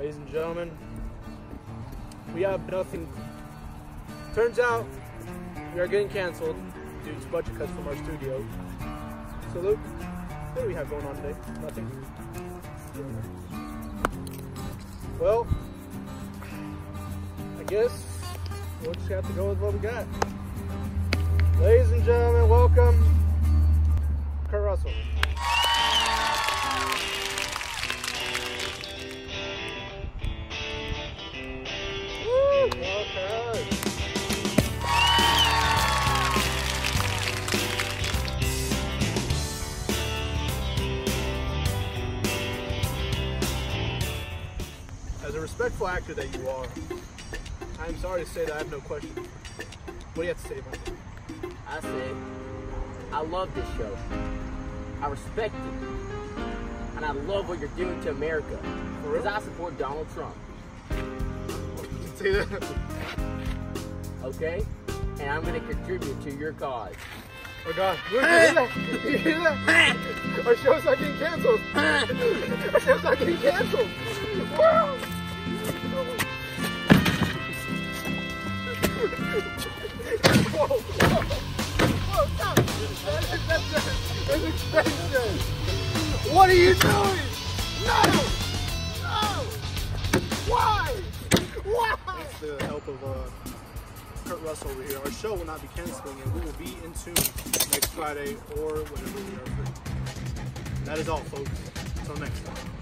Ladies and gentlemen, we have nothing. Turns out we are getting canceled due to budget cuts from our studio. So Luke, what do we have going on today? Nothing. Well, I guess we'll just have to go with what we got. Ladies and gentlemen, welcome Kurt Russell. As a respectful actor that you are, I am sorry to say that I have no questions. What do you have to say about it? I say, I love this show. I respect it. And I love what you're doing to America. Because I support Donald Trump. Say that. Okay? And I'm going to contribute to your cause. Oh God. You hear that? You hear that? Our show's not getting canceled. Our show's not getting canceled. Whoa. Whoa, whoa, stop! That's expensive! What are you doing? No! No! Why? Why? With the help of Kurt Russell over here, our show will not be canceling and we will be in tune next Friday or whenever we are free. That is all, folks. Until next time.